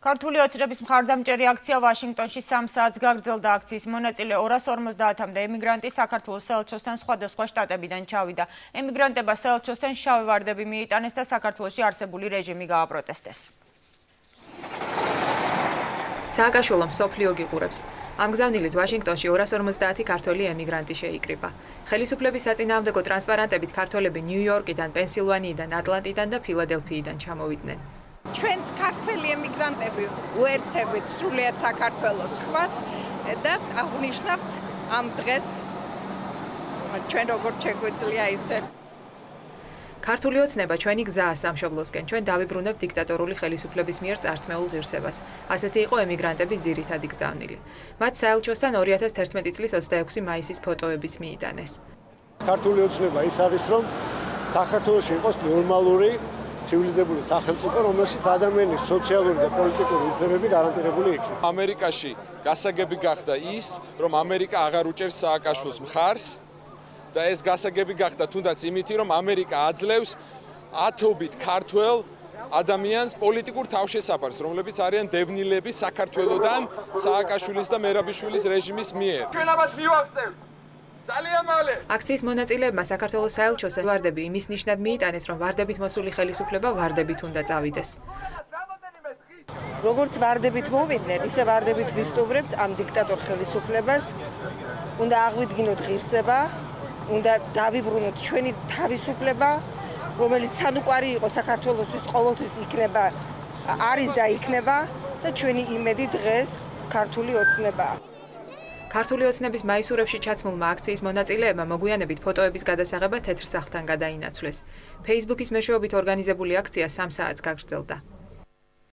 ქართული ოცნების მხარდამჭერი აქცია ვაშინგტონში 3 საათს გაგრძელდა. აქციის მონაწილე 250-მდე ემიგრანტი საქართველოს საელჩოსთან სხვადასხვა შტატებიდან ჩავიდა. ემიგრანტებმა საელჩოსთან შავი ვარდები მიიტანეს და საქართველოში არსებული რეჟიმი გააპროტესტეს. სააკაშვილო მსოფლიო გიყურებს. ამ გზავნილით ვაშინგტონში 250 ქართველი ემიგრანტი შეიკრიბა. ხელისუფლების საწინააღმდეგო ტრანსპარანტებით ქართველები ნიუ-იორკიდან, პენსილვანიიდან, ატლანტიდან და ფილადელფიიდან ჩამოვიდნენ. ჩვენც ქართველი ემიგრანტები უერთებით სრულიად საქართველოს ხვას და აღნიშნავთ ამ დღეს ჩვენ როგორც შეგვიძლია ისე. ქართული ოცნება ჩვენი გზაა სამშობლოსკენ, ჩვენ დავიბრუნებთ დიქტატორული ხელისუფლების მიერ წართმეულ ღირსებას. ასეთი იყო ემიგრანტების ძირითადი გზავნილი. მათ საელჩოსთან 2011 წლის 26 მაისის ფოტოებიც მიიტანეს. ქართული ოცნება ის არის, რომ საქართველოში იყოს ნორმალური ცივილიზებული სახელმწიფო, რომელშიც ადამიანის სოციალური და პოლიტიკური უფლებები გარანტირებული იქნება. ამერიკაში გასაგები გახდა ის, რომ ამერიკა აღარ უჭერს სააკაშვილოს მხარს და ეს გასაგები გახდა თუნდაც იმითი, რომ ამერიკა აძლევს ათობით ქართველ ადამიანს პოლიტიკურ თავშესაფარს, რომლებიც არიან დევნილები საქართველოსდან სააკაშვილის და მერაბიშვილის რეჟიმის მიერ. ჩვენ ამას მივაღწევთ. აქციის მონაწილეებმა საქართველოს საელჩოს ვარდები იმის ნიშნად მიიტანეს, რომ ვარდებით მოსული ხელისუფლება ვარდებით უნდა წავიდეს. როგორც ვარდებით მოვიდნენ, ისე ვარდებით ვისტუმრებთ ამ დიქტატორ ხელისუფლებას. უნდა აღვიდგინოთ ღირსება, უნდა დავიბრუნოთ ჩვენი თავისუფლება, რომელიც სანუკვარი იყო საქართველოსთვის ყოველთვის იქნება, არის და იქნება და ჩვენი იმედი დღეს ქართული ოცნებაა. ქართული ოცნების მაისურებში ჩაცმულმა აქციის მონაწილეებმა მოგვიანებით ფოტოების გადასაღება თეთრ სახლთან გადაინაცვლეს. Facebook-ის მეშვეობით ორგანიზებული აქცია 3 საათს გაგრძელდა.